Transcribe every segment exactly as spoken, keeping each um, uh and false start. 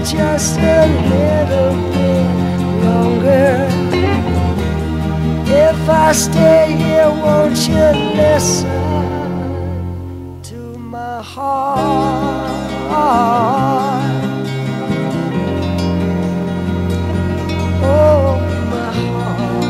just a little bit longer? If I stay here, won't you listen to my heart? Oh, my heart.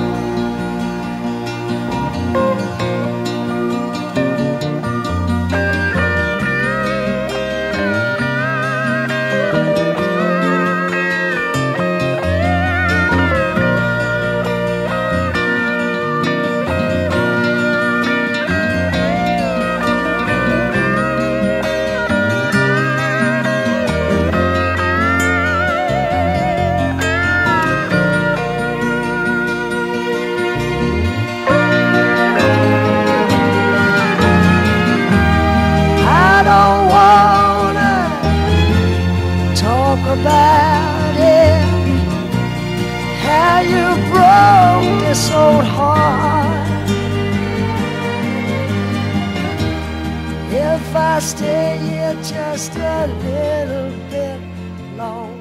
About it, how you broke this old heart. If I stay here just a little bit longer,